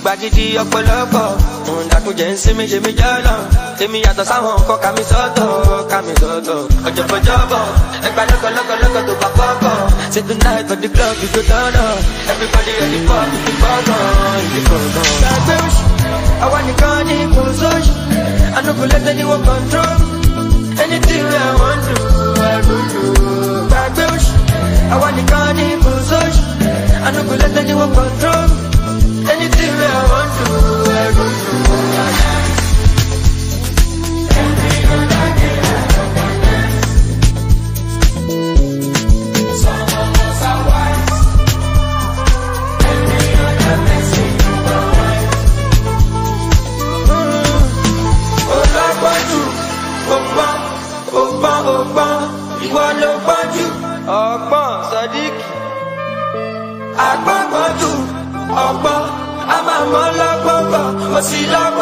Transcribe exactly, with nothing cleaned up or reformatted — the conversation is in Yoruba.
gbagidi ọ̀pọ̀lọpọ̀ ndakuje nsimi je mi jalo temi yàtọ̀ sáwọn nǹkan ká mi sọ́tọ̀ ká mi sọ́tọ̀ ọjọ́bọ̀jọ́bọ̀ ẹgbà lọ́kọ̀lọ́kọ̀lọ́kọ̀ tó bá pọ̀pọ̀ say tonight for the club we go turn up everybody ready for the gbọ̀ngàn ìdí gbọ̀ngàn. gbàgbé òṣì àwa nìkan ní kò sóṣì I no go let anyone control anything I want to I go do. gbàgbé òṣì àwa nìkan ní kò sóṣì I no go let anyone control anything I want to I go do. Ọgbọ́n Sadiq agbọ́gbọ́jú ọgbọ́n a máa mọ́ lọ́gbọ́gbọ́ ó sì lọ́gbọ́n.